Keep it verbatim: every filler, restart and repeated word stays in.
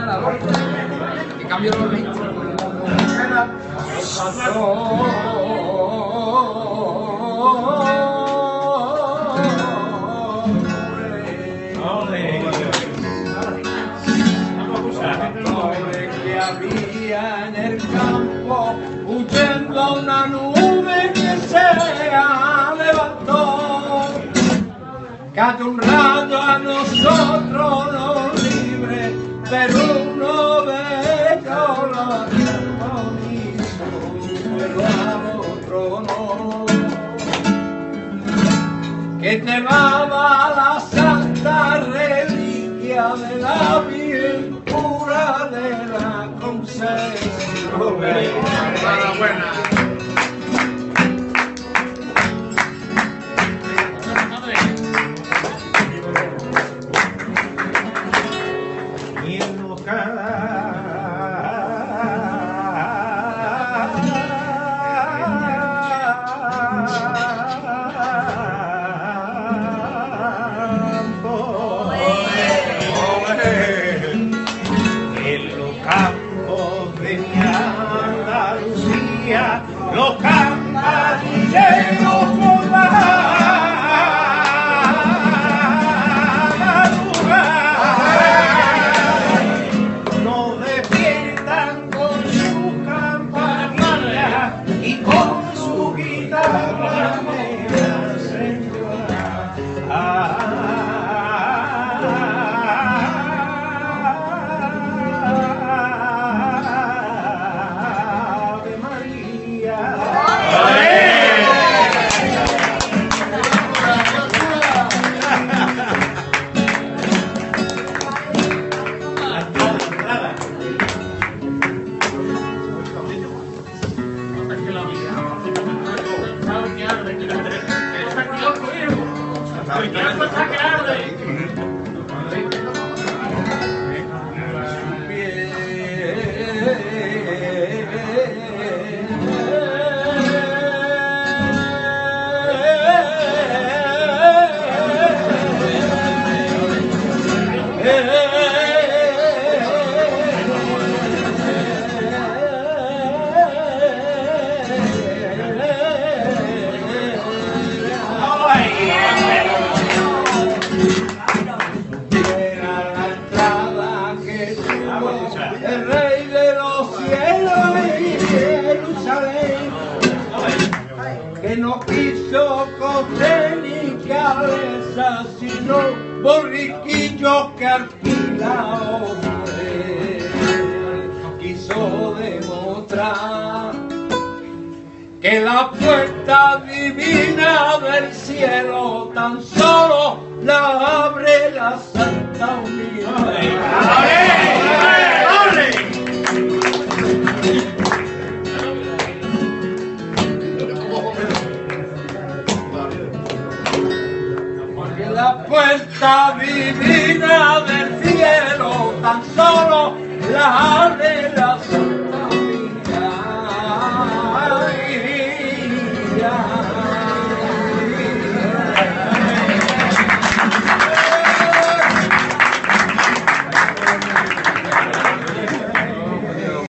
Que cambio los ritmos. Que había en el campo huyendo una nube que se levantó, cayó un rayo a nosotros los libres, pero uno de ellos lo hizo, pero al otro no, que llevaba la santa reliquia de la Virgen pura de la Concepción. Enhorabuena. Y en los los campanilleros por la madrugada nos despiertan con su campanilla y con su guitarra me hacen llorar. Ave María. El Rey de los cielos y Jerusalén, que no quiso coger ni cabeza, sino borriquillo que alquila hombre. Quiso demostrar que la puerta divina del cielo tan solo la abre la Santa Unidad. Porque la puerta divina del cielo tan solo la abre la